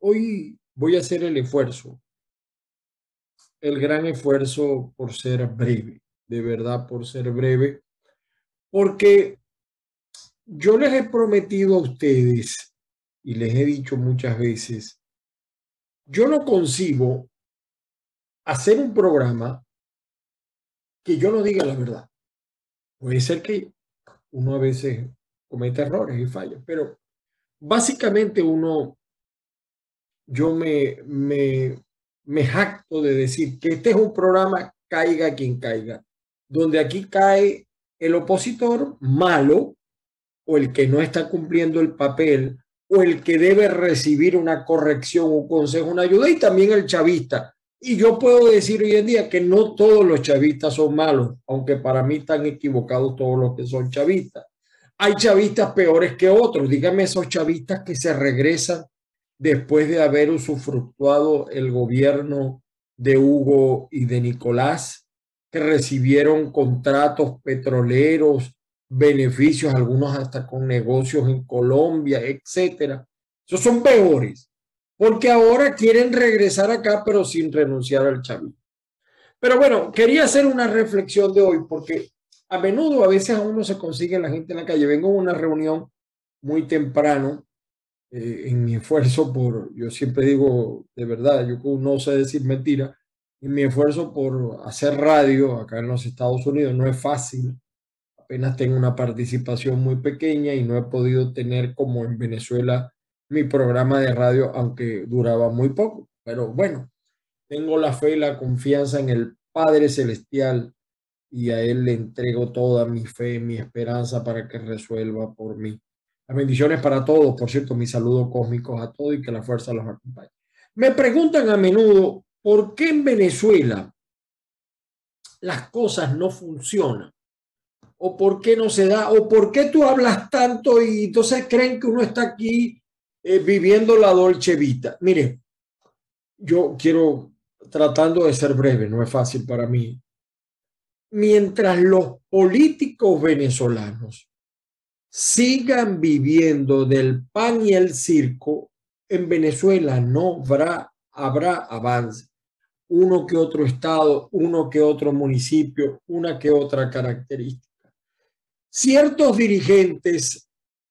hoy voy a hacer el gran esfuerzo por ser breve, de verdad por ser breve, porque yo les he prometido a ustedes y les he dicho muchas veces, yo no concibo hacer un programa que yo no diga la verdad. Puede ser que uno a veces cometa errores y falla, pero básicamente yo me jacto de decir que este es un programa caiga quien caiga, donde aquí cae el opositor malo o el que no está cumpliendo el papel o el que debe recibir una corrección, un consejo, una ayuda, y también el chavista. Y yo puedo decir hoy en día que no todos los chavistas son malos, aunque para mí están equivocados todos los que son chavistas. Hay chavistas peores que otros. Díganme esos chavistas que se regresan después de haber usufructuado el gobierno de Hugo y de Nicolás, que recibieron contratos petroleros, beneficios, algunos hasta con negocios en Colombia, etcétera. Esos son peores, porque ahora quieren regresar acá, pero sin renunciar al chavismo. Pero bueno, quería hacer una reflexión de hoy, porque a menudo, a veces a uno se consigue la gente en la calle. Vengo a una reunión muy temprano, en mi esfuerzo yo siempre digo de verdad, yo no sé decir mentira, en mi esfuerzo por hacer radio acá en los Estados Unidos no es fácil, apenas tengo una participación muy pequeña y no he podido tener como en Venezuela mi programa de radio, aunque duraba muy poco, pero bueno, tengo la fe y la confianza en el Padre Celestial y a Él le entrego toda mi fe, mi esperanza para que resuelva por mí. Las bendiciones para todos, por cierto, mis saludos cósmicos a todos y que la fuerza los acompañe. Me preguntan a menudo por qué en Venezuela las cosas no funcionan, o por qué no se da, o por qué tú hablas tanto y entonces creen que uno está aquí viviendo la Dolce Vita. Mire, yo quiero, tratando de ser breve, no es fácil para mí. Mientras los políticos venezolanos sigan viviendo del pan y el circo, en Venezuela no habrá avance. Uno que otro estado, uno que otro municipio, una que otra característica. Ciertos dirigentes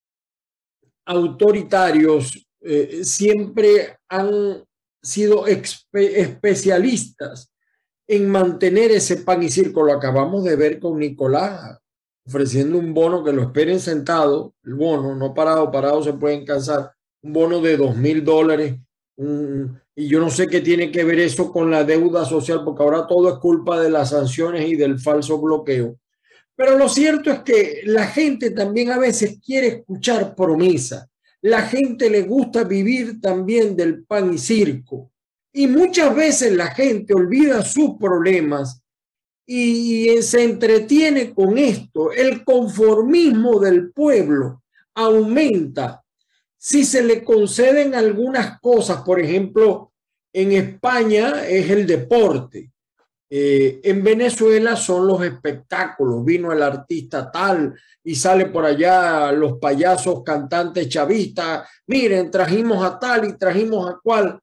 autoritarios siempre han sido especialistas en mantener ese pan y circo. Lo acabamos de ver con Nicolás, ofreciendo un bono que lo esperen sentado, el bono, no parado se pueden cansar, un bono de $2,000, y yo no sé qué tiene que ver eso con la deuda social, porque ahora todo es culpa de las sanciones y del falso bloqueo. Pero lo cierto es que la gente también a veces quiere escuchar promesas. La gente le gusta vivir también del pan y circo. Y muchas veces la gente olvida sus problemas y se entretiene con esto. El conformismo del pueblo aumenta si se le conceden algunas cosas. Por ejemplo, en España es el deporte. En Venezuela son los espectáculos. Vino el artista tal y sale por allá los payasos cantantes chavistas. Miren, trajimos a tal y trajimos a cual.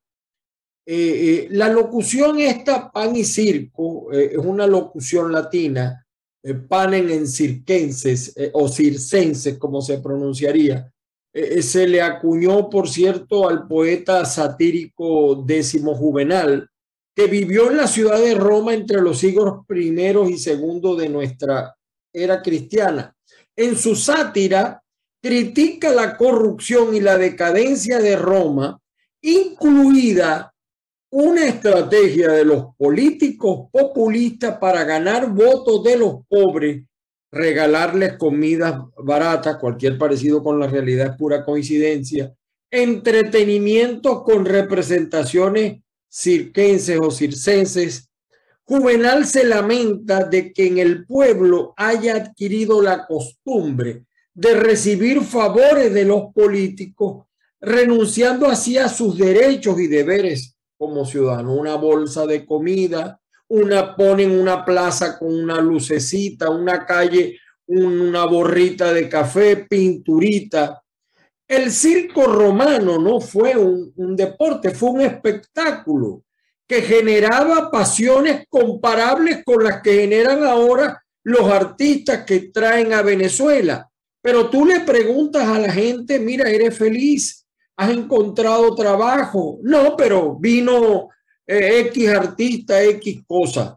La locución esta, pan y circo, es una locución latina, panen en circenses o circenses, como se pronunciaría. Se le acuñó, por cierto, al poeta satírico Décimo Juvenal, que vivió en la ciudad de Roma entre los siglos I y II de nuestra era cristiana. En su sátira critica la corrupción y la decadencia de Roma, incluida una estrategia de los políticos populistas para ganar votos de los pobres, regalarles comidas baratas, cualquier parecido con la realidad es pura coincidencia, entretenimientos con representaciones circenses o circenses. Juvenal se lamenta de que en el pueblo haya adquirido la costumbre de recibir favores de los políticos, renunciando así a sus derechos y deberes como ciudadano. Una bolsa de comida, ponen una plaza con una lucecita, una calle, una borrita de café, pinturita. El circo romano no fue un deporte, fue un espectáculo que generaba pasiones comparables con las que generan ahora los artistas que traen a Venezuela. Pero tú le preguntas a la gente, mira, ¿eres feliz? ¿Has encontrado trabajo? No, pero vino X artista, X cosa.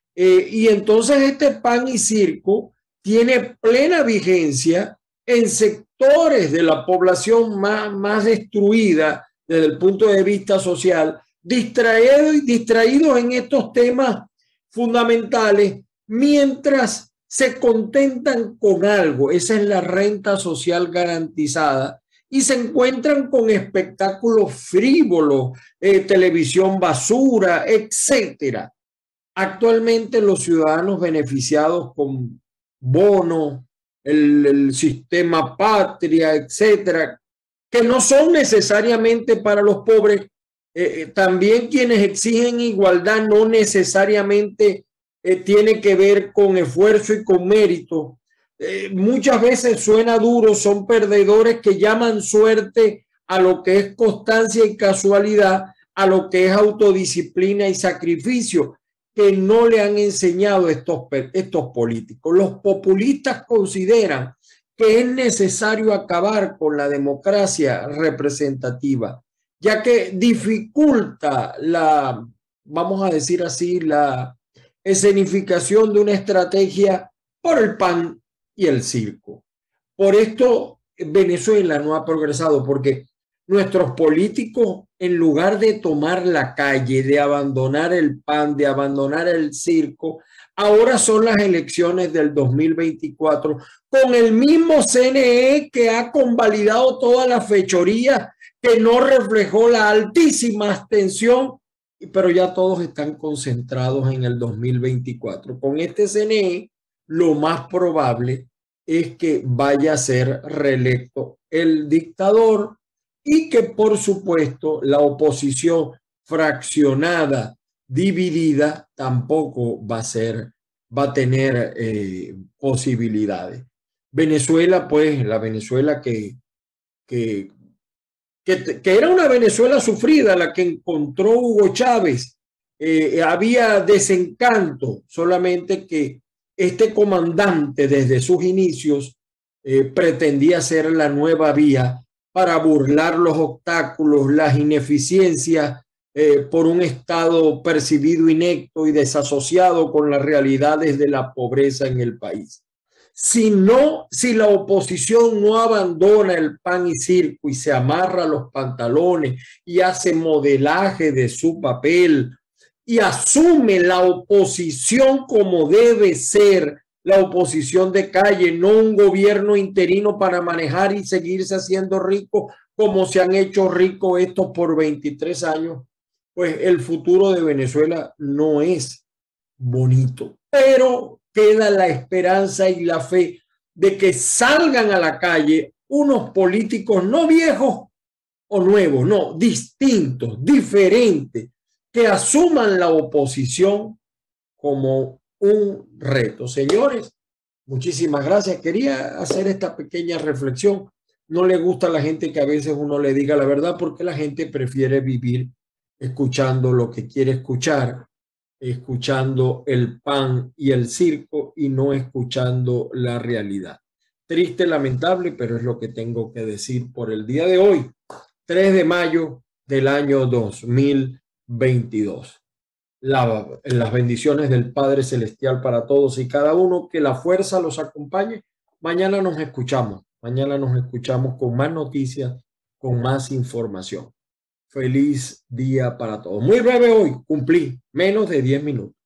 Y entonces este pan y circo tiene plena vigencia en sectores de la población más destruida desde el punto de vista social, distraídos en estos temas fundamentales, mientras se contentan con algo, esa es la renta social garantizada, y se encuentran con espectáculos frívolos, televisión basura, etcétera. Actualmente los ciudadanos beneficiados con bonos, el sistema patria, etcétera, que no son necesariamente para los pobres, también quienes exigen igualdad no necesariamente tiene que ver con esfuerzo y con mérito. Muchas veces suena duro, son perdedores que llaman suerte a lo que es constancia y casualidad, a lo que es autodisciplina y sacrificio, que no le han enseñado estos políticos. Los populistas consideran que es necesario acabar con la democracia representativa, ya que dificulta vamos a decir así, la escenificación de una estrategia por el pan y el circo. Por esto Venezuela no ha progresado, porque nuestros políticos, en lugar de tomar la calle, de abandonar el pan, de abandonar el circo, ahora son las elecciones del 2024 con el mismo CNE que ha convalidado toda la fechoría, que no reflejó la altísima abstención, pero ya todos están concentrados en el 2024. Con este CNE, lo más probable es que vaya a ser reelecto el dictador, y que por supuesto la oposición fraccionada, dividida, tampoco va a tener posibilidades. Venezuela, pues la Venezuela que era una Venezuela sufrida, la que encontró Hugo Chávez, había desencanto, solamente que este comandante desde sus inicios pretendía ser la nueva vía para burlar los obstáculos, las ineficiencias por un Estado percibido inepto y desasociado con las realidades de la pobreza en el país. Si la oposición no abandona el pan y circo y se amarra los pantalones y hace modelaje de su papel y asume la oposición como debe ser, la oposición de calle, no un gobierno interino para manejar y seguirse haciendo rico como se han hecho ricos estos por 23 años, pues el futuro de Venezuela no es bonito. Pero queda la esperanza y la fe de que salgan a la calle unos políticos no viejos o nuevos, no, distintos, diferentes, que asuman la oposición como un reto. Señores, muchísimas gracias. Quería hacer esta pequeña reflexión. No le gusta a la gente que a veces uno le diga la verdad, porque la gente prefiere vivir escuchando lo que quiere escuchar, escuchando el pan y el circo y no escuchando la realidad. Triste, lamentable, pero es lo que tengo que decir por el día de hoy, 3 de mayo del año 2022. Las bendiciones del Padre Celestial para todos y cada uno, que la fuerza los acompañe. Mañana nos escuchamos con más noticias, con más información. Feliz día para todos. Muy breve hoy, cumplí menos de 10 minutos.